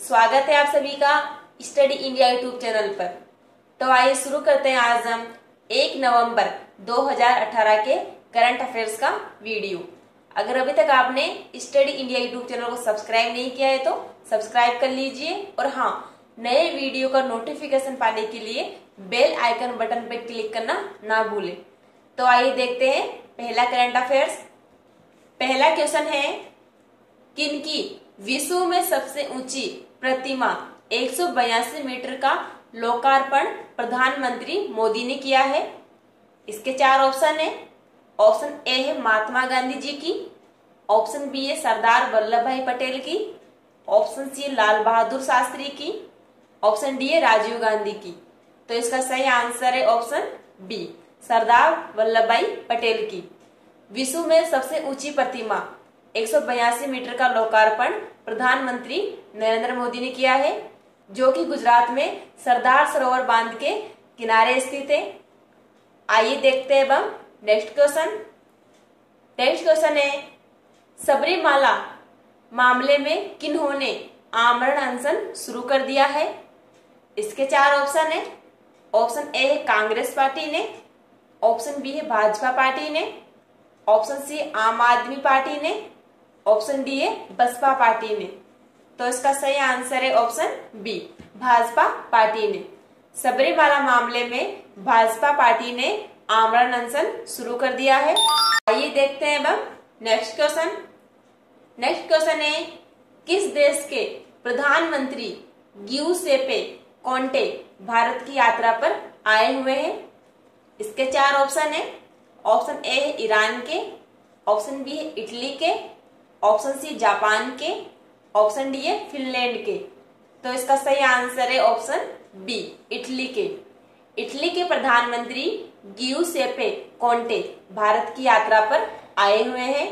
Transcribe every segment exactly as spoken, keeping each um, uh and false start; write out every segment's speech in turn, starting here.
स्वागत है आप सभी का स्टडी इंडिया यूट्यूब चैनल पर। तो आइए शुरू करते हैं आज हम एक नवंबर दो हज़ार अठारह के करंट अफेयर्स का वीडियो। अगर अभी तक आपने स्टडी इंडिया यूट्यूब चैनल को सब्सक्राइब नहीं किया है तो सब्सक्राइब कर लीजिए और हाँ, नए वीडियो का नोटिफिकेशन पाने के लिए बेल आइकन बटन पर क्लिक करना ना भूलें। तो आइए देखते हैं पहला करंट अफेयर्स। पहला क्वेश्चन है, किनकी विश्व में सबसे ऊंची प्रतिमा एक सौ बयासी मीटर का लोकार्पण प्रधानमंत्री मोदी ने किया है? इसके चार ऑप्शन है। ऑप्शन ए है महात्मा गांधी जी की, ऑप्शन बी है सरदार वल्लभ भाई पटेल की, ऑप्शन सी है लाल बहादुर शास्त्री की, ऑप्शन डी है राजीव गांधी की। तो इसका सही आंसर है ऑप्शन बी, सरदार वल्लभ भाई पटेल की। विश्व में सबसे ऊंची प्रतिमा एक सौ बयासी मीटर का लोकार्पण प्रधानमंत्री नरेंद्र मोदी ने किया है, जो कि गुजरात में सरदार सरोवर बांध के किनारे स्थित है। आइए देखते हैं अब नेक्स्ट क्वेश्चन। नेक्स्ट क्वेश्चन है, सबरीमाला मामले में किन्होंने आमरण अनशन शुरू कर दिया है? इसके चार ऑप्शन है। ऑप्शन ए है कांग्रेस पार्टी ने, ऑप्शन बी है भाजपा पार्टी ने, option C Aam Aadmi party ने, ऑप्शन डी है बसपा पार्टी ने। तो इसका सही आंसर है ऑप्शन बी, भाजपा पार्टी ने। सबरीमाला मामले में भाजपा पार्टी ने आमरण अनशन शुरू कर दिया है। आइए देखते हैं अब नेक्स्ट क्वेश्चन। नेक्स्ट क्वेश्चन है, किस देश के प्रधानमंत्री गियुसेपे कोंटे भारत की यात्रा पर आए हुए हैं? इसके चार ऑप्शन है। ऑप्शन ए है ईरान के, ऑप्शन बी है इटली के, ऑप्शन सी जापान के, ऑप्शन डी है फिनलैंड के। तो इसका सही आंसर है ऑप्शन बी, इटली के। इटली के प्रधानमंत्री गियुसेपे कोंटे भारत की यात्रा पर आए हुए हैं।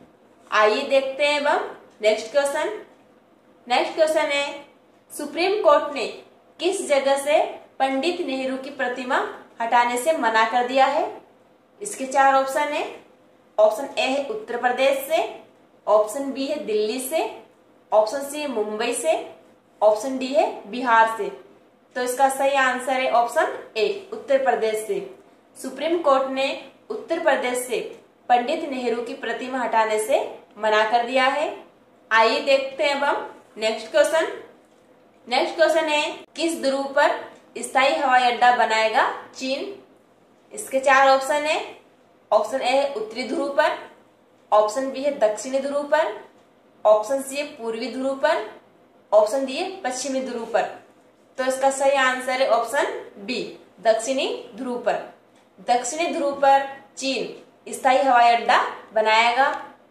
आइए देखते हैं अब नेक्स्ट क्वेश्चन। नेक्स्ट क्वेश्चन है, सुप्रीम कोर्ट ने किस जगह से पंडित नेहरू की प्रतिमा हटाने से मना कर दिया है? इसके चार ऑप्शन है। ऑप्शन ए है उत्तर प्रदेश से, ऑप्शन बी है दिल्ली से, ऑप्शन सी है मुंबई से, ऑप्शन डी है बिहार से। तो इसका सही आंसर है ऑप्शन ए, उत्तर प्रदेश से। सुप्रीम कोर्ट ने उत्तर प्रदेश से पंडित नेहरू की प्रतिमा हटाने से मना कर दिया है। आइए देखते हैं अब हम नेक्स्ट क्वेश्चन। नेक्स्ट क्वेश्चन है, किस ध्रुव पर स्थायी हवाई अड्डा बनाएगा चीन? इसके चार ऑप्शन है। ऑप्शन ए है उत्तरी ध्रुव पर, ऑप्शन बी है दक्षिणी ध्रुव पर, ऑप्शन सी है पूर्वी ध्रुव पर, ऑप्शन डी है पश्चिमी ध्रुव पर। तो इसका सही आंसर है ऑप्शन बी, दक्षिणी ध्रुव पर। दक्षिणी ध्रुव पर चीन स्थायी हवाई अड्डा बनाएगा।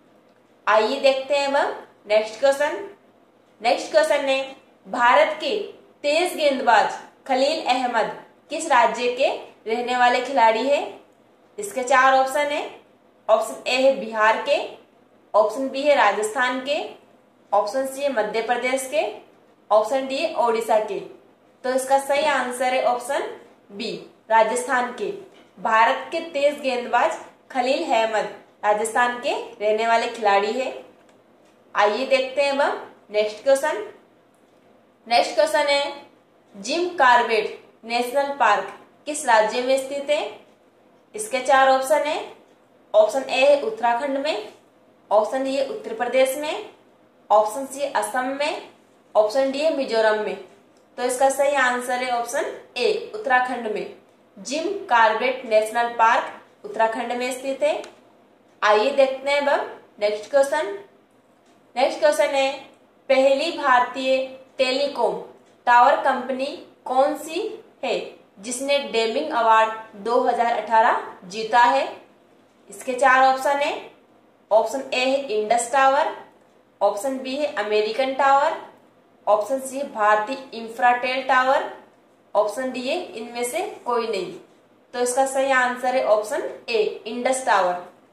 आइए देखते हैं अब नेक्स्ट क्वेश्चन। नेक्स्ट क्वेश्चन है, भारत के तेज गेंदबाज खलील अहमद किस राज्य के रहने वाले खिलाड़ी है? इसके चार ऑप्शन है। ऑप्शन ए है बिहार के, ऑप्शन बी है राजस्थान के, ऑप्शन सी है मध्य प्रदेश के, ऑप्शन डी है ओडिशा के। तो इसका सही आंसर है ऑप्शन बी, राजस्थान के। भारत के तेज गेंदबाज खलील अहमद राजस्थान के रहने वाले खिलाड़ी है। आइए देखते हैं अब नेक्स्ट क्वेश्चन। नेक्स्ट क्वेश्चन है, जिम कॉर्बेट नेशनल पार्क किस राज्य में स्थित है? इसके चार ऑप्शन है। ऑप्शन ए है उत्तराखंड में, ऑप्शन डी है उत्तर प्रदेश में, ऑप्शन सी है असम में, ऑप्शन डी है मिजोरम में। तो इसका सही आंसर है ऑप्शन ए, उत्तराखंड में। Jim Corbett National Park Uttarakhand में स्थित है। आइए देखते हैं अब नेक्स्ट क्वेश्चन। नेक्स्ट क्वेश्चन है, पहली भारतीय टेलीकॉम टावर कंपनी कौन सी है जिसने डेमिंग अवार्ड दो हज़ार अठारह जीता है? इसके चार ऑप्शन है। ऑप्शन ए है इंडस टावर, ऑप्शन बी है अमेरिकन टावर, ऑप्शन सी है Bharti Infratel tower, option D है इनमें से कोई नहीं। तो इसका सही आंसर है ऑप्शन ए, इंडस टावर।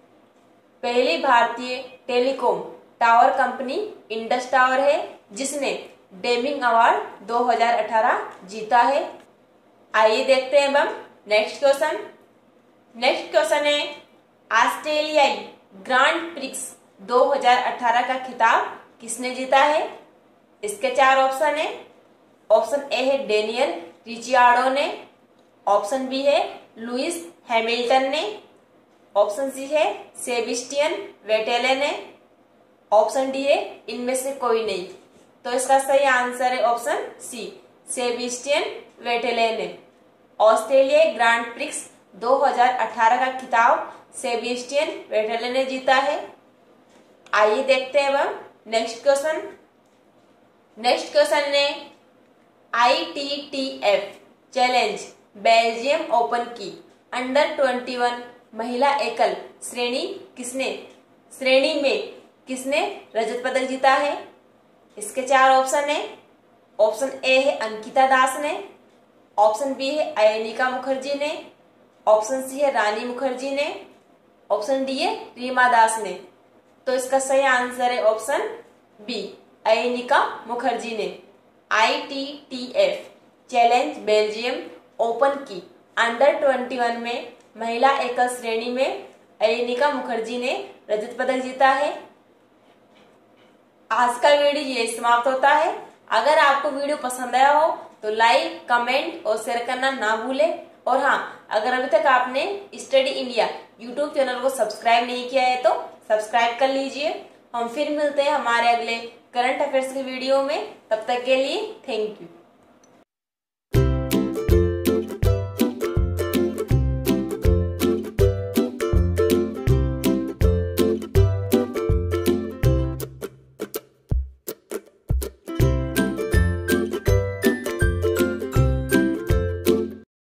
पहली भारतीय telecom tower company Indus tower है जिसने डेमिंग अवार्ड दो हज़ार अठारह जीता है। आइए देखते हैं अब नेक्स्ट क्वेश्चन। नेक्स्ट क्वेश्चन है, ऑस्ट्रेलियाई ग्रांड प्रिक्स दो हज़ार अठारह का खिताब किसने जीता है? इसके चार ऑप्शन है। ऑप्शन ए है डेनियल रिचियार्डो ने, ऑप्शन बी है लुइस हैमिल्टन ने, ऑप्शन सी है सेबेस्टियन वेटेले ने, ऑप्शन डी है इनमें से कोई नहीं। तो इसका सही आंसर है ऑप्शन सी, सेबेस्टियन वेटेले ने। ऑस्ट्रेलिया ग्रांड प्रिक्स दो हज़ार अठारह का खिताब सेबेस्टियन वेटेले ने जीता है। आइए देखते हैं अब नेक्स्ट क्वेश्चन। नेक्स्ट क्वेश्चन ने I T T F challenge Belgium open की अंडर इक्कीस महिला एकल श्रेणी किसने श्रेणी में किसने रजत पदक जीता है? इसके चार ऑप्शन है। ऑप्शन ए है अंकिता दास ने, ऑप्शन बी है अयनिका मुखर्जी ने, ऑप्शन सी है रानी मुखर्जी ने, ऑप्शन डी है रीमा दास ने। तो इसका सही आंसर है ऑप्शन बी, अयनिका मुखर्जी ने। I T T F challenge Belgium open की अंडर इक्कीस में महिला एकल श्रेणी में अयनिका मुखर्जी ने रजत पदक जीता है। आज का वीडियो ये समाप्त होता है। अगर आपको वीडियो पसंद आया हो तो लाइक, कमेंट और शेयर करना ना भूलें। और हाँ, अगर अभी तक आपने स्टडी इंडिया यूट्यूब चैनल को सब्सक्राइब नहीं किया है तो सब्सक्राइब कर लीजिए। हम फिर मिलते हैं हमारे अगले करंट अफेयर्स के वीडियो में। तब तक के लिए थैंक यू।